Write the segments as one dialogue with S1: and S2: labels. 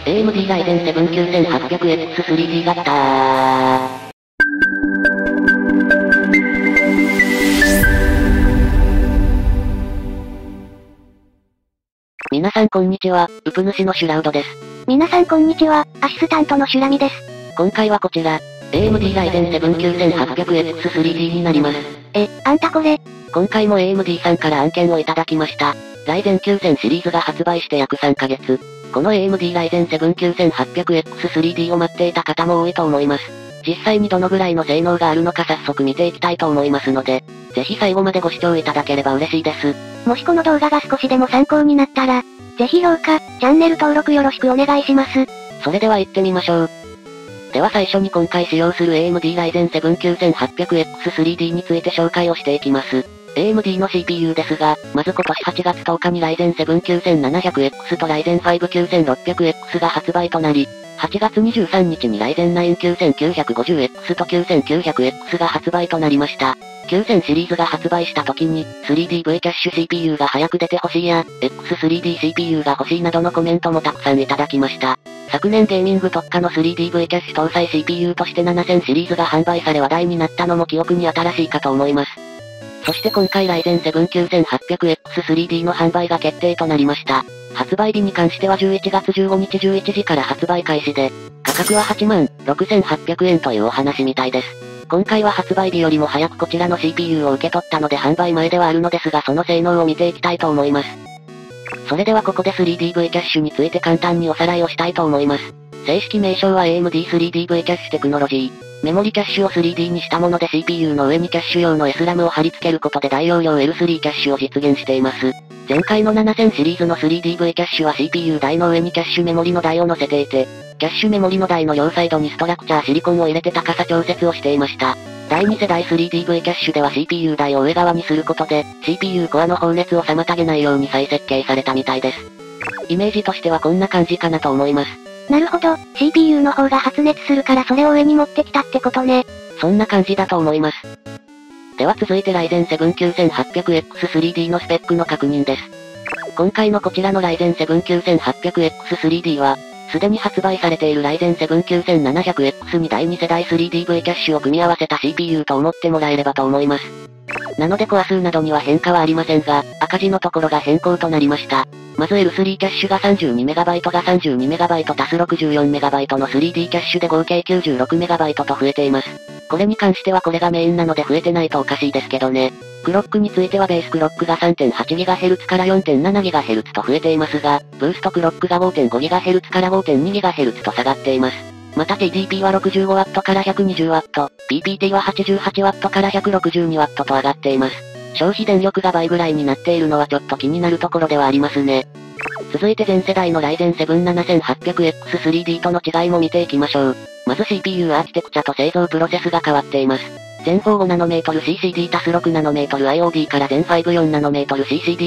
S1: AMD Ryzen 7 9800X3D 型。皆さんこんにちは、ウプ主のシュラウドです。
S2: 皆さんこんにちは、アシスタントのシュラミです。
S1: 今回はこちら、AMD Ryzen 7 9800X3D になります。
S2: あんたこれ。
S1: 今回も AMD さんから案件をいただきました。Ryzen 9000シリーズが発売して約3ヶ月。この AMD Ryzen 7 9800X3D を待っていた方も多いと思います。実際にどのぐらいの性能があるのか早速見ていきたいと思いますので、ぜひ最後までご視聴いただければ嬉しいです。
S2: もしこの動画が少しでも参考になったら、ぜひ評価、チャンネル登録よろしくお願いします。
S1: それでは行ってみましょう。では最初に今回使用する AMD Ryzen 7 9800X3D について紹介をしていきます。AMD の CPU ですが、まず今年8月10日に Ryzen 7 9700X と Ryzen 5 9600X が発売となり、8月23日に Ryzen 9 9950X と 9900X が発売となりました。9000シリーズが発売した時に、3DV キャッシュ CPU が早く出てほしいや、X3D CPU が欲しいなどのコメントもたくさんいただきました。昨年ゲーミング特化の 3DV キャッシュ搭載 CPU として7000シリーズが販売され話題になったのも記憶に新しいかと思います。そして今回 Ryzen 7 9800X3D の販売が決定となりました。発売日に関しては11月15日11時から発売開始で、価格は86,800円というお話みたいです。今回は発売日よりも早くこちらの CPU を受け取ったので販売前ではあるのですがその性能を見ていきたいと思います。それではここで 3DV キャッシュについて簡単におさらいをしたいと思います。正式名称は AMD 3DV キャッシュテクノロジー。メモリキャッシュを 3D にしたもので CPU の上にキャッシュ用の SRAM を貼り付けることで大容量 L3 キャッシュを実現しています。前回の7000シリーズの 3DV キャッシュは CPU 台の上にキャッシュメモリの台を乗せていて、キャッシュメモリの台の両サイドにストラクチャーシリコンを入れて高さ調節をしていました。第2世代 3DV キャッシュでは CPU 台を上側にすることで、CPU コアの放熱を妨げないように再設計されたみたいです。イメージとしてはこんな感じかなと思います。
S2: なるほど、CPU の方が発熱するからそれを上に持ってきたってことね。
S1: そんな感じだと思います。では続いて Ryzen 7 9800X3D のスペックの確認です。今回のこちらの Ryzen 7 9800X3D は、すでに発売されている Ryzen 7 9700X に第2世代 3DV キャッシュを組み合わせた CPU と思ってもらえればと思います。なのでコア数などには変化はありませんが、赤字のところが変更となりました。まず L3 キャッシュが 32MB が 32MB 足す 64MB の 3D キャッシュで合計 96MB と増えています。これに関してはこれがメインなので増えてないとおかしいですけどね。クロックについてはベースクロックが 3.8GHz から 4.7GHz と増えていますが、ブーストクロックが 5.5GHz から 5.2GHz と下がっています。また TDP は 65W から 120W、PPT は 88W から 162W と上がっています。消費電力が倍ぐらいになっているのはちょっと気になるところではありますね。続いて前世代の Ryzen 7 7800X3D との違いも見ていきましょう。まず CPU アーキテクチャと製造プロセスが変わっています。全 4-5nm CCD+6nm IOD から全 5-4nm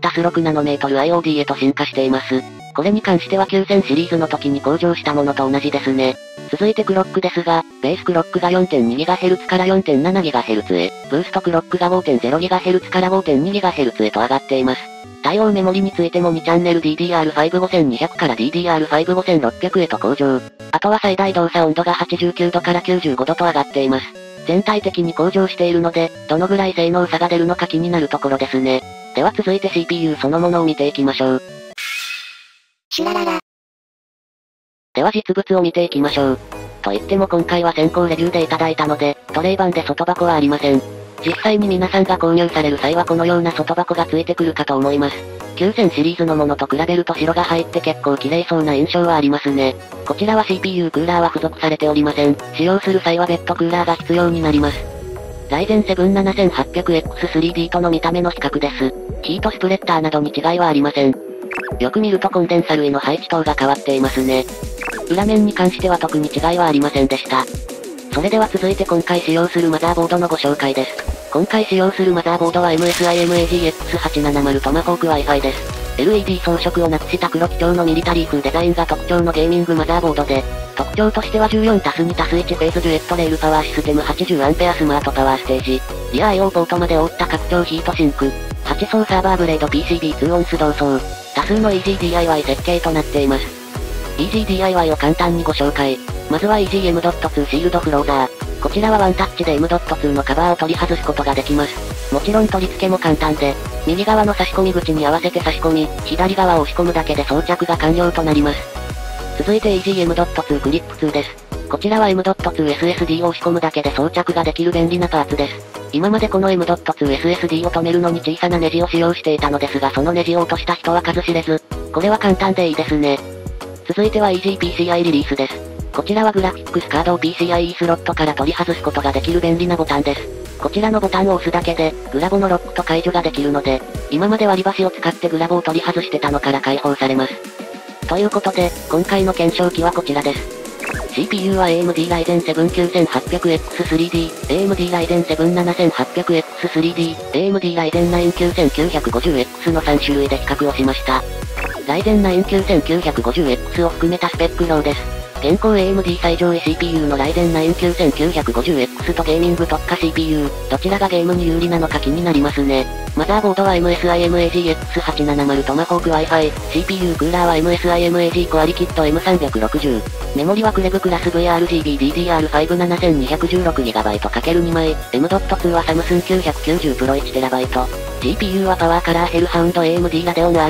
S1: CCD+6nm IOD へと進化しています。これに関しては9000シリーズの時に向上したものと同じですね。続いてクロックですが、ベースクロックが 4.2GHz から 4.7GHz へ、ブーストクロックが 5.0GHz から 5.2GHz へと上がっています。対応メモリについても2チャンネル DDR5 5200から DDR5 5600へと向上。あとは最大動作温度が89度から95度と上がっています。全体的に向上しているので、どのぐらい性能差が出るのか気になるところですね。では続いて CPU そのものを見ていきましょう。
S2: シュラララ。
S1: では実物を見ていきましょう。と言っても今回は先行レビューでいただいたので、トレイ版で外箱はありません。実際に皆さんが購入される際はこのような外箱がついてくるかと思います。9000シリーズのものと比べると白が入って結構綺麗そうな印象はありますね。こちらは CPU クーラーは付属されておりません。使用する際は別途クーラーが必要になります。Ryzen 7 7800X3D との見た目の比較です。ヒートスプレッダーなどに違いはありません。よく見るとコンデンサ類の配置等が変わっていますね。裏面に関しては特に違いはありませんでした。それでは続いて今回使用するマザーボードのご紹介です。今回使用するマザーボードは MSI MAGX870 トマホーク Wi-Fi です。LED 装飾をなくした黒基調のミリタリー風デザインが特徴のゲーミングマザーボードで、特徴としては 14+2+1 フェーズデュエットレールパワーシステム 80A スマートパワーステージ、リア IO ポートまで覆った拡張ヒートシンク、8層サーバーブレード PCB2 オンス同層、多数の EasyDIY 設計となっています。 EasyDIY を簡単にご紹介。まずは EasyM.2 シールドフローザー。こちらはワンタッチで M.2 のカバーを取り外すことができます。もちろん取り付けも簡単で、右側の差し込み口に合わせて差し込み、左側を押し込むだけで装着が完了となります。続いて EasyM.2 クリップ2です。こちらは M.2SSD を押し込むだけで装着ができる便利なパーツです。今までこの M.2SSD を止めるのに小さなネジを使用していたのですがそのネジを落とした人は数知れず、これは簡単でいいですね。続いては EasyPCI リリースです。こちらはグラフィックスカードを PCIe スロットから取り外すことができる便利なボタンです。こちらのボタンを押すだけで、グラボのロックと解除ができるので、今まで割り箸を使ってグラボを取り外してたのから解放されます。ということで、今回の検証機はこちらです。CPU は AMD Ryzen 7 9800X3D、AMD Ryzen 7 7800X3D、AMD Ryzen 9 9950X の3種類で比較をしました。Ryzen 9 9950X を含めたスペック表です。現行 AMD 最上位 CPU の Ryzen 9 9950X とゲーミング特化 CPU、どちらがゲームに有利なのか気になりますね。マザーボードは MSI MAGX870 トマホーク Wi-Fi、CPU クーラーは MSI MAG コアリキッド M360、メモリはクレブクラス VRGB DDR5 7216GB×2 枚、M.2 はサムスン990 Pro 1TB、GPU はパワーカラーヘルハウンド AMD ラデオン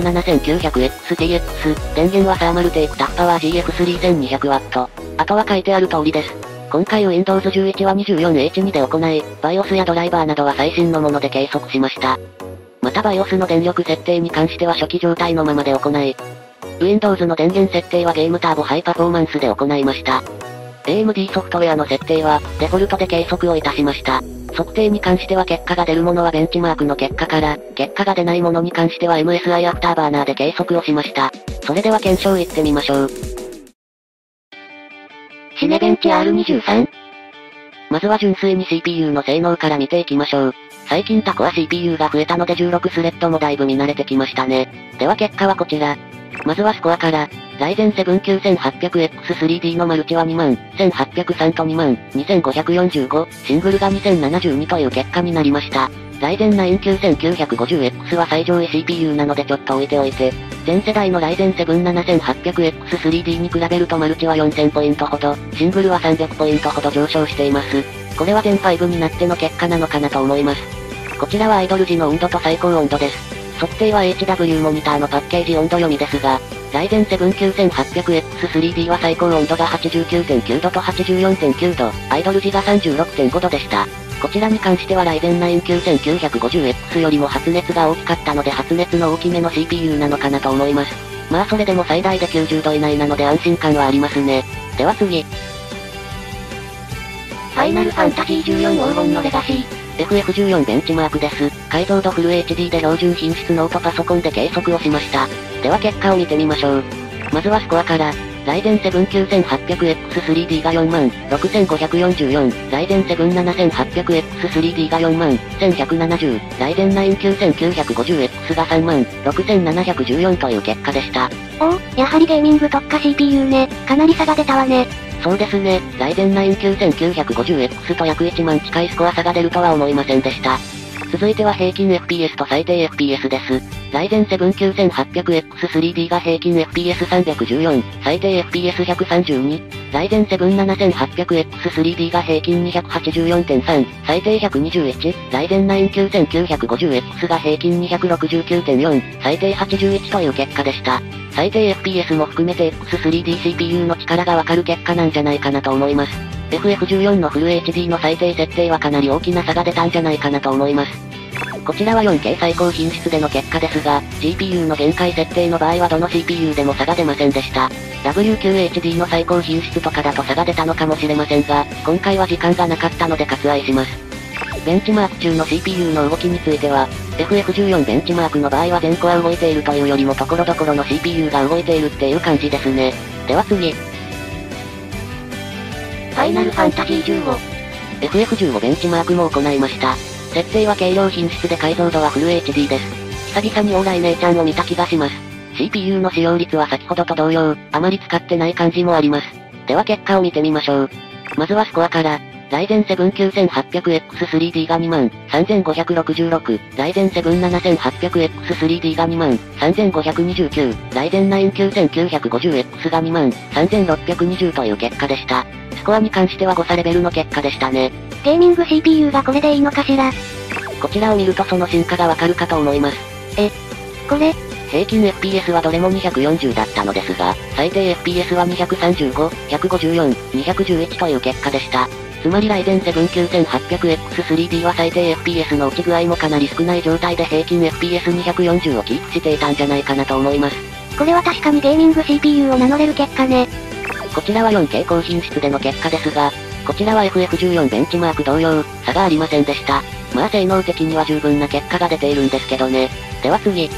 S1: RX7900XTX、電源はサーマルテイクタフパワー GF3200W。あとは書いてある通りです。今回 Windows 11は 24H2 で行い、BIOS やドライバーなどは最新のもので計測しました。また BIOS の電力設定に関しては初期状態のままで行い、Windows の電源設定はゲームターボハイパフォーマンスで行いました。AMD ソフトウェアの設定は、デフォルトで計測をいたしました。測定に関しては結果が出るものはベンチマークの結果から、結果が出ないものに関しては MSI アフターバーナーで計測をしました。それでは検証いってみましょう。シネベンチ R23。まずは純粋に CPU の性能から見ていきましょう。最近タコア CPU が増えたので16スレッドもだいぶ見慣れてきましたね。では結果はこちら。まずはスコアから、Ryzen 7 9800X3D のマルチは21803と22545、シングルが2072という結果になりました。Ryzen 9 9950X は最上位 CPU なのでちょっと置いておいて、前世代の Ryzen 7 7800X3D に比べるとマルチは4000ポイントほど、シングルは300ポイントほど上昇しています。これは Gen 5になっての結果なのかなと思います。こちらはアイドル時の温度と最高温度です。測定は HW モニターのパッケージ温度読みですが、Ryzen 7 9800X3D は最高温度が 89.9 度と 84.9 度、アイドル時が 36.5 度でした。こちらに関しては Ryzen 9 9950X よりも発熱が大きかったので発熱の大きめの CPU なのかなと思います。まあそれでも最大で90度以内なので安心感はありますね。では次。ファイナルファンタジー14黄金のレガシー。FF14 ベンチマークです。解像度フル HD で標準品質ノートパソコンで計測をしました。では結果を見てみましょう。まずはスコアから、Ryzen 7 9800X3D が46544、Ryzen 7 7800X3D が41170、Ryzen 9 9950X が36714という結果でした。
S2: おお、やはりゲーミング特化 CPU ね。かなり差が出たわね。
S1: そうですね、Ryzen 9 9950X と約1万近いスコア差が出るとは思いませんでした。続いては平均 FPS と最低 FPS です。Ryzen 7 9800X3D が平均 FPS314、最低 FPS132、Ryzen 7 7800X3D が平均 284.3、最低121、Ryzen 9 9950X が平均 269.4、最低81という結果でした。最低 FPS も含めて X3D CPU の力がわかる結果なんじゃないかなと思います。FF14 のフル HD の最低設定はかなり大きな差が出たんじゃないかなと思います。こちらは 4K 最高品質での結果ですが、GPU の限界設定の場合はどの CPU でも差が出ませんでした。WQHD の最高品質とかだと差が出たのかもしれませんが、今回は時間がなかったので割愛します。ベンチマーク中の CPU の動きについては、FF14 ベンチマークの場合は全コア動いているというよりも所々の CPU が動いているっていう感じですね。では次。フ
S2: ァイナルファンタジー15。
S1: FF15 ベンチマークも行いました。設定は軽量品質で解像度はフル HD です。久々にオーライ姉ちゃんを見た気がします。CPU の使用率は先ほどと同様、あまり使ってない感じもあります。では結果を見てみましょう。まずはスコアから、 Ryzen 7 9800X3D が23566、Ryzen 7 7800X3D が23529、Ryzen 9 9950X が23620という結果でした。スコアに関しては誤差レベルの結果でしたね。
S2: ゲーミング CPU がこれでいいのかしら。
S1: こちらを見るとその進化がわかるかと思います。
S2: これ
S1: 平均 FPS はどれも240だったのですが、最低 FPS は235、154、211という結果でした。つまり Ryzen 7 9800X3D は最低 FPS の落ち具合もかなり少ない状態で平均 FPS240 をキープしていたんじゃないかなと思います。
S2: これは確かにゲーミング CPU を名乗れる結果ね。
S1: こちらは 4K 高品質での結果ですが、こちらは FF14 ベンチマーク同様、差がありませんでした。まあ性能的には十分な結果が出ているんですけどね。では次。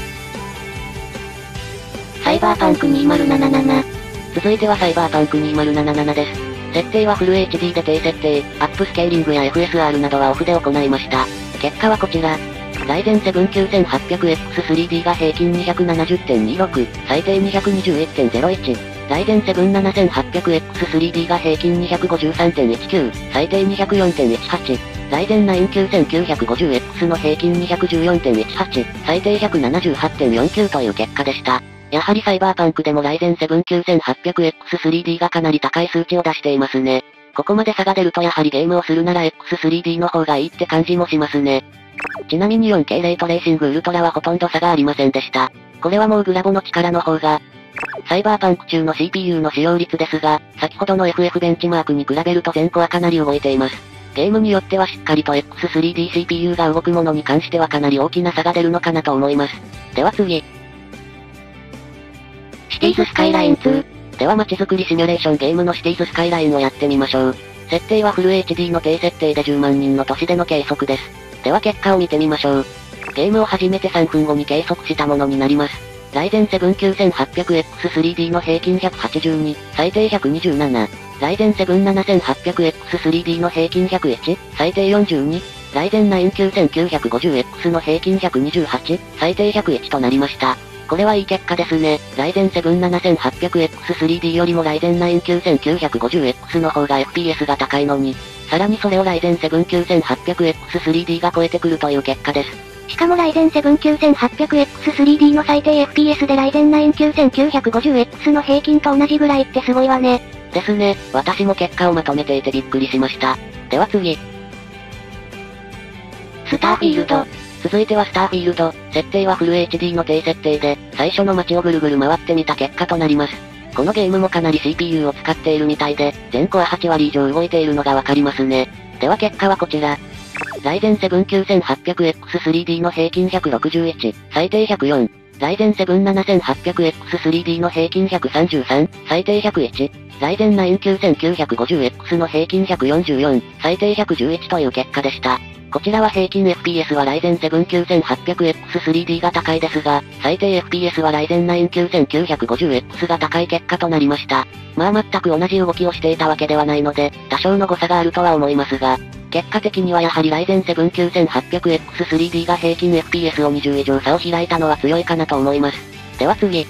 S2: サイバーパンク2077。
S1: 続いてはサイバーパンク2077です。設定はフル HD で低設定、アップスケーリングや FSR などはオフで行いました。結果はこちら。Ryzen 7 9800X3D が平均 270.26、最低 221.01。Ryzen 7 7800X3D が平均 253.19、最低 204.18。Ryzen 9 9950X の平均 214.18、最低 178.49 という結果でした。やはりサイバーパンクでも Ryzen 7 9800X3D がかなり高い数値を出していますね。ここまで差が出るとやはりゲームをするなら X3D の方がいいって感じもしますね。ちなみに 4K レイトレーシングウルトラはほとんど差がありませんでした。これはもうグラボの力の方が、サイバーパンク中の CPU の使用率ですが、先ほどの FF ベンチマークに比べると全コアかなり動いています。ゲームによってはしっかりと X3D CPU が動くものに関してはかなり大きな差が出るのかなと思います。では次。
S2: シティーズスカイライン2。
S1: では街づくりシミュレーションゲームのシティーズスカイラインをやってみましょう。設定はフル HD の低設定で10万人の都市での計測です。では結果を見てみましょう。ゲームを始めて3分後に計測したものになります。Ryzen 7 9800X3D の平均182、最低127。Ryzen 7 7800X3D の平均101、最低42。Ryzen 9 9950X の平均128、最低101となりました。これはいい結果ですね。Ryzen 7 7800X3D よりも Ryzen 9 9950X の方が FPS が高いのに、さらにそれを Ryzen 7 9800X3D が超えてくるという結果です。
S2: しかも Ryzen 7 9800X3D の最低 FPS で Ryzen 9 9950X の平均と同じぐらいってすごいわね。
S1: ですね。私も結果をまとめていてびっくりしました。では次。
S2: スターフィールド。
S1: 続いてはスターフィールド。設定はフル HD の低設定で、最初の街をぐるぐる回ってみた結果となります。このゲームもかなり CPU を使っているみたいで、全コア8割以上動いているのがわかりますね。では結果はこちら。Ryzen 7 9800X3D の平均161、最低104。Ryzen 7 7800X3D の平均133、最低101。Ryzen 9 9950X の平均144、最低111という結果でした。こちらは平均 FPS は Ryzen 7 9800X3D が高いですが、最低 FPS は Ryzen 9 9950X が高い結果となりました。まあ全く同じ動きをしていたわけではないので、多少の誤差があるとは思いますが、結果的にはやはり Ryzen 7 9800X3D が平均 FPS を20以上差を開いたのは強いかなと思います。では次。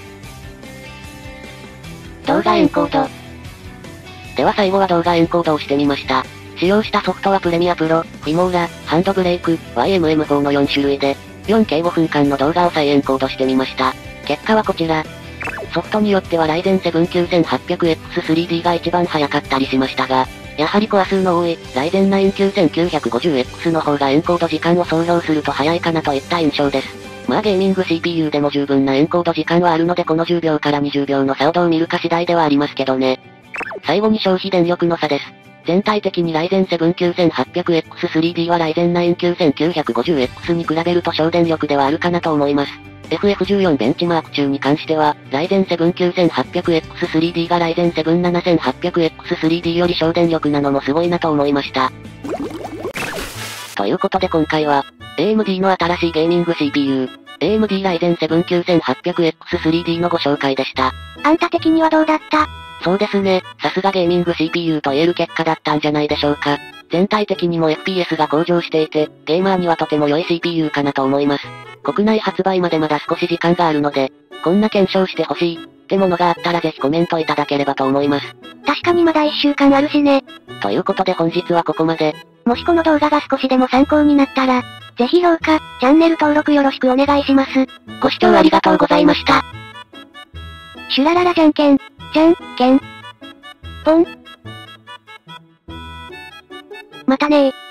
S2: 動画エンコード。
S1: では最後は動画エンコードをしてみました。使用したソフトはプレミアプロ、フィモーラ、ハンドブレイク、YMM4 の4種類で、4K 5分間の動画を再エンコードしてみました。結果はこちら。ソフトによっては Ryzen 7 9800X3D が一番早かったりしましたが、やはりコア数の多い、Ryzen 9 9950X の方がエンコード時間を総評すると早いかなといった印象です。まあゲーミング CPU でも十分なエンコード時間はあるのでこの10秒から20秒の差をどう見るか次第ではありますけどね。最後に消費電力の差です。全体的に Ryzen 7 9800X3D は Ryzen 9 9950X に比べると省電力ではあるかなと思います。FF14 ベンチマーク中に関しては、Ryzen 7 9800X3D が Ryzen 7 7800X3D より省電力なのもすごいなと思いました。ということで今回は、AMD の新しいゲーミング CPU、AMD Ryzen 7 9800X3D のご紹介でした。
S2: あんた的にはどうだった？
S1: そうですね、さすがゲーミング CPU と言える結果だったんじゃないでしょうか。全体的にも FPS が向上していて、ゲーマーにはとても良い CPU かなと思います。国内発売までまだ少し時間があるので、こんな検証してほしい、っってものがあったらぜひコメントいただければと思います。
S2: 確かにまだ1週間あるしね。
S1: ということで本日はここまで。
S2: もしこの動画が少しでも参考になったら、ぜひ評価、チャンネル登録よろしくお願いします。
S1: ご視聴ありがとうございました。
S2: シュラララじゃんけん、じゃんけん、ポン。またねー。